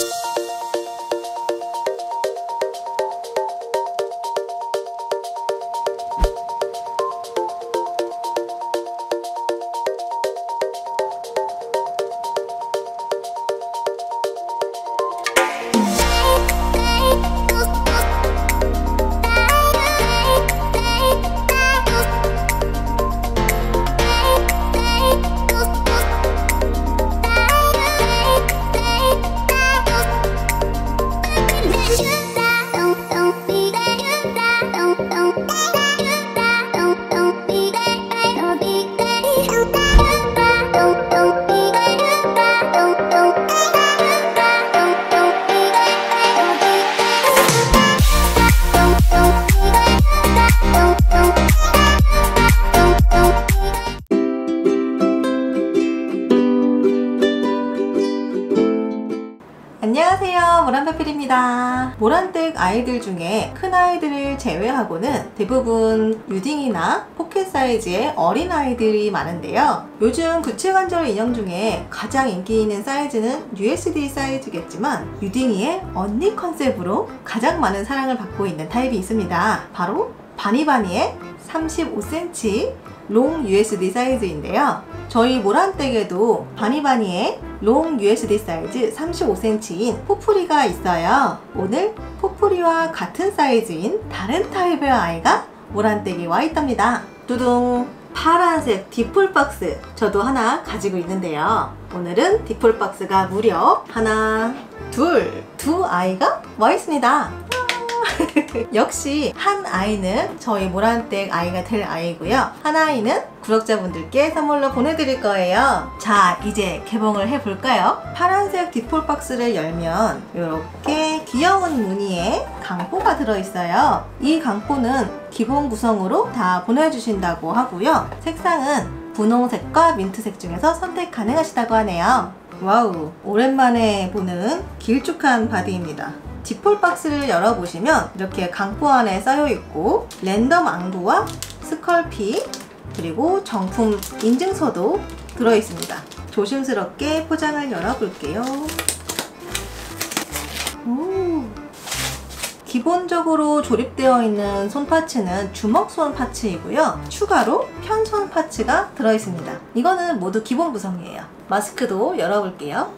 안녕하세요, 모란페필입니다. 모란댁 아이들 중에 큰 아이들을 제외하고는 대부분 유딩이나 포켓 사이즈의 어린 아이들이 많은데요. 요즘 구체관절 인형 중에 가장 인기 있는 사이즈는 USD 사이즈겠지만 유딩이의 언니 컨셉으로 가장 많은 사랑을 받고 있는 타입이 있습니다. 바로 바니바니의 35cm 롱 USD 사이즈인데요. 저희 모란댁에도 바니바니의 롱 USD 사이즈 35cm인 포프리가 있어요. 오늘 포프리와 같은 사이즈인 다른 타입의 아이가 모란댁에 와 있답니다. 두둥! 파란색 디폴 박스 저도 하나 가지고 있는데요. 오늘은 디폴 박스가 무려 하나, 두 아이가 와 있습니다. 역시 한 아이는 저희 모란댁 아이가 될 아이고요. 한 아이는 구독자분들께 선물로 보내드릴 거예요. 자, 이제 개봉을 해볼까요? 파란색 디폴 박스를 열면 이렇게 귀여운 무늬의 강포가 들어있어요. 이 강포는 기본 구성으로 다 보내주신다고 하고요. 색상은 분홍색과 민트색 중에서 선택 가능하시다고 하네요. 와우, 오랜만에 보는 길쭉한 바디입니다. 디폴 박스를 열어보시면 이렇게 강포 안에 쌓여있고 랜덤 앙부와 스컬피 그리고 정품 인증서도 들어있습니다. 조심스럽게 포장을 열어볼게요. 기본적으로 조립되어 있는 손 파츠는 주먹손 파츠이고요. 추가로 편손 파츠가 들어있습니다. 이거는 모두 기본 구성이에요. 마스크도 열어볼게요.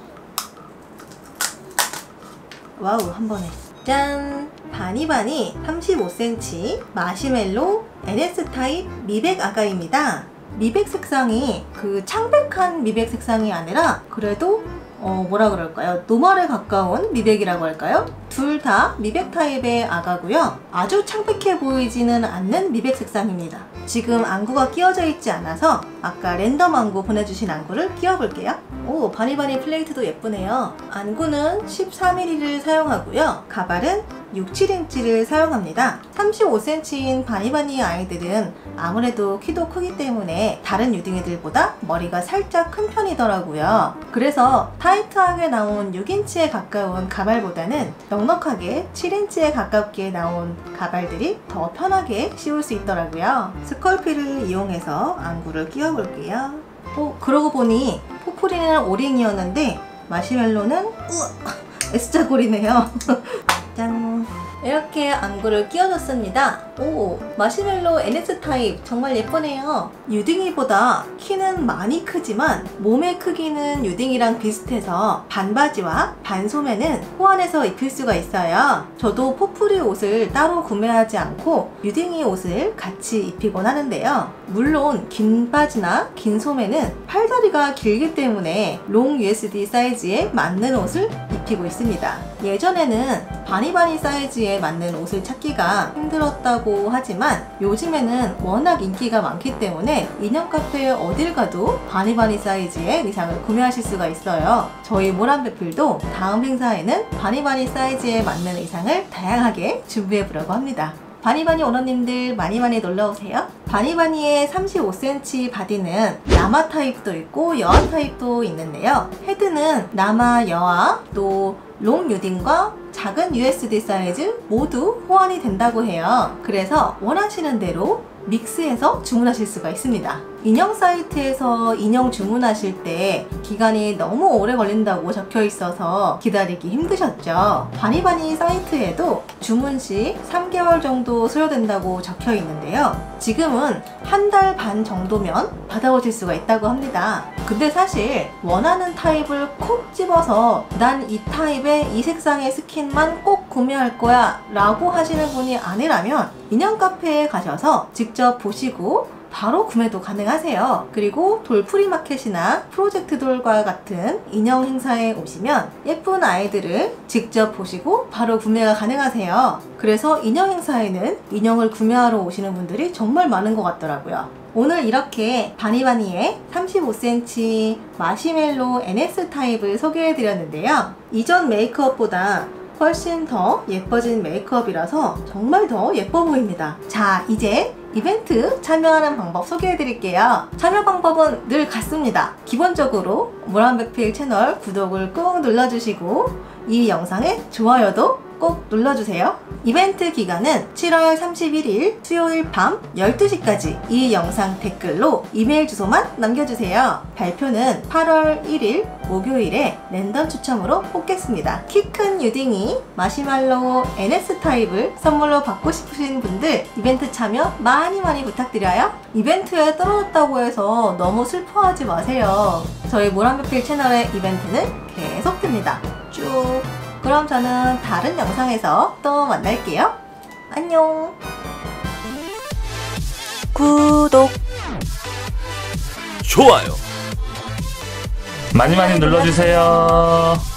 와우, 한 번에 짠! 바니바니 35cm 마시멜로 NS 타입 미백 아가입니다. 미백 색상이 그 창백한 미백 색상이 아니라 그래도 뭐라 그럴까요? 노멀에 가까운 미백이라고 할까요? 둘 다 미백 타입의 아가고요. 아주 창백해 보이지는 않는 미백 색상입니다. 지금 안구가 끼워져 있지 않아서 아까 랜덤 안구 보내주신 안구를 끼워 볼게요. 오, 바니바니 플레이트도 예쁘네요. 안구는 14mm를 사용하고요. 가발은 6, 7인치를 사용합니다. 35cm인 바니바니 아이들은 아무래도 키도 크기 때문에 다른 유딩이들보다 머리가 살짝 큰 편이더라고요. 그래서 타이트하게 나온 6인치에 가까운 가발보다는 넉넉하게 7인치에 가깝게 나온 가발들이 더 편하게 씌울 수 있더라고요. 스컬피를 이용해서 안구를 끼워 볼게요. 그러고 보니 포프리는 오링이었는데 마시멜로는 S자 골이네요. 짠! 이렇게 안구를 끼워줬습니다. 오, 마시멜로 NS 타입 정말 예쁘네요. 유딩이보다 키는 많이 크지만 몸의 크기는 유딩이랑 비슷해서 반바지와 반소매는 호환해서 입힐 수가 있어요. 저도 포프리 옷을 따로 구매하지 않고 유딩이 옷을 같이 입히곤 하는데요. 물론 긴 바지나 긴 소매는 팔다리가 길기 때문에 롱 USD 사이즈에 맞는 옷을 입히고 있습니다. 예전에는 바니바니 사이즈에 맞는 옷을 찾기가 힘들었다고 하지만 요즘에는 워낙 인기가 많기 때문에 인형 카페에 어딜 가도 바니바니 사이즈의 의상을 구매하실 수가 있어요. 저희 모란페필도 다음 행사에는 바니바니 사이즈에 맞는 의상을 다양하게 준비해 보려고 합니다. 바니바니 오너님들 많이 놀러오세요. 바니바니의 35cm 바디는 남아 타입도 있고 여아 타입도 있는데요. 헤드는 남아, 여아, 또 롱 유딩과 작은 USD 사이즈 모두 호환이 된다고 해요. 그래서 원하시는 대로 믹스해서 주문하실 수가 있습니다. 인형 사이트에서 인형 주문하실 때 기간이 너무 오래 걸린다고 적혀 있어서 기다리기 힘드셨죠? 바니바니 사이트에도 주문 시 3개월 정도 소요된다고 적혀 있는데요. 지금은 한 달 반 정도면 받아오실 수가 있다고 합니다. 근데 사실 원하는 타입을 콕 집어서 난 이 타입의 이 색상의 스킨만 꼭 구매할 거야 라고 하시는 분이 아니라면 인형 카페에 가셔서 직접 보시고 바로 구매도 가능하세요. 그리고 돌프리마켓이나 프로젝트 돌과 같은 인형 행사에 오시면 예쁜 아이들을 직접 보시고 바로 구매가 가능하세요. 그래서 인형 행사에는 인형을 구매하러 오시는 분들이 정말 많은 것 같더라고요. 오늘 이렇게 바니바니의 35cm 마시멜로 NS 타입을 소개해드렸는데요. 이전 메이크업보다 훨씬 더 예뻐진 메이크업이라서 정말 더 예뻐 보입니다. 자, 이제 이벤트 참여하는 방법 소개해 드릴게요. 참여 방법은 늘 같습니다. 기본적으로 모란백필 채널 구독을 꾹 눌러주시고 이 영상에 좋아요도 꼭 눌러주세요. 이벤트 기간은 7월 31일 수요일 밤 12시까지 이 영상 댓글로 이메일 주소만 남겨주세요. 발표는 8월 1일 목요일에 랜덤 추첨으로 뽑겠습니다. 키 큰 유딩이 마시멜로 NS 타입을 선물로 받고 싶으신 분들 이벤트 참여 많이 부탁드려요. 이벤트에 떨어졌다고 해서 너무 슬퍼하지 마세요. 저희 모란백필 채널의 이벤트는 계속됩니다. 쭉. 그럼 저는 다른 영상에서 또 만날게요. 안녕. 구독, 좋아요. 많이 눌러주세요.